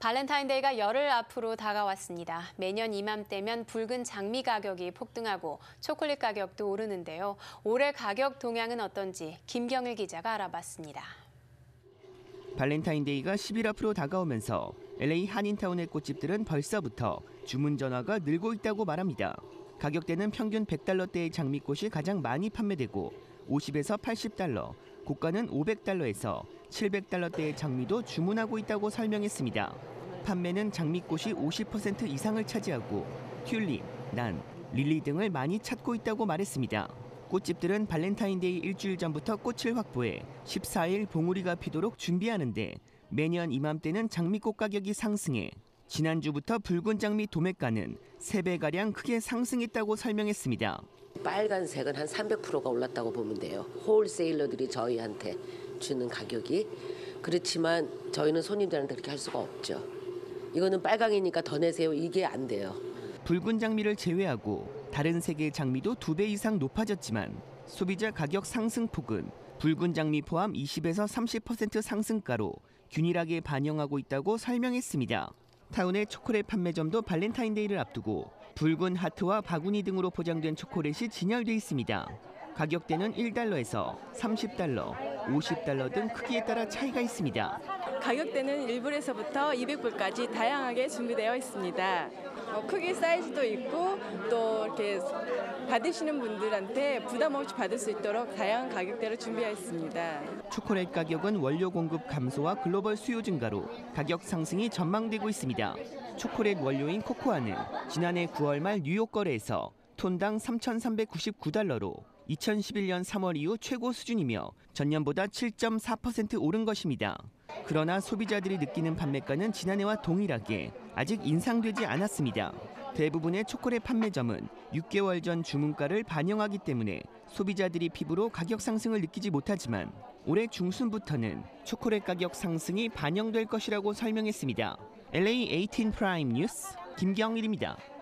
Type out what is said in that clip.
발렌타인데이가 열흘 앞으로 다가왔습니다. 매년 이맘때면 붉은 장미 가격이 폭등하고 초콜릿 가격도 오르는데요. 올해 가격 동향은 어떤지 김경일 기자가 알아봤습니다. 발렌타인데이가 10일 앞으로 다가오면서 LA 한인타운의 꽃집들은 벌써부터 주문 전화가 늘고 있다고 말합니다. 가격대는 평균 $100대의 장미꽃이 가장 많이 판매되고 50에서 $80, 고가는 $500에서 $700대의 장미도 주문하고 있다고 설명했습니다. 판매는 장미꽃이 50% 이상을 차지하고 튤립, 난, 릴리 등을 많이 찾고 있다고 말했습니다. 꽃집들은 발렌타인데이 일주일 전부터 꽃을 확보해 14일 봉우리가 피도록 준비하는데 매년 이맘때는 장미꽃 가격이 상승해 지난주부터 붉은 장미 도매가는 3배가량 크게 상승했다고 설명했습니다. 빨간색은 한 300%가 올랐다고 보면 돼요. 홀세일러들이 저희한테 주는 가격이. 그렇지만 저희는 손님들한테 그렇게 할 수가 없죠. 이거는 빨강이니까 더 내세요. 이게 안 돼요. 붉은 장미를 제외하고 다른 색의 장미도 2배 이상 높아졌지만 소비자 가격 상승폭은 붉은 장미 포함 20에서 30% 상승가로 균일하게 반영하고 있다고 설명했습니다. 타운의 초콜릿 판매점도 발렌타인데이를 앞두고 붉은 하트와 바구니 등으로 포장된 초콜릿이 진열돼 있습니다. 가격대는 $1에서 $30, $50 등 크기에 따라 차이가 있습니다. 가격대는 1불에서부터 200불까지 다양하게 준비되어 있습니다. 크기 사이즈도 있고 또 이렇게 받으시는 분들한테 부담 없이 받을 수 있도록 다양한 가격대로 준비하였습니다. 초콜릿 가격은 원료 공급 감소와 글로벌 수요 증가로 가격 상승이 전망되고 있습니다. 초콜릿 원료인 코코아는 지난해 9월 말 뉴욕 거래에서 톤당 $3,399로 2011년 3월 이후 최고 수준이며 전년보다 7.4% 오른 것입니다. 그러나 소비자들이 느끼는 판매가는 지난해와 동일하게 아직 인상되지 않았습니다. 대부분의 초콜릿 판매점은 6개월 전 주문가를 반영하기 때문에 소비자들이 피부로 가격 상승을 느끼지 못하지만 올해 중순부터는 초콜릿 가격 상승이 반영될 것이라고 설명했습니다. LA 18 프라임 뉴스 김경일입니다.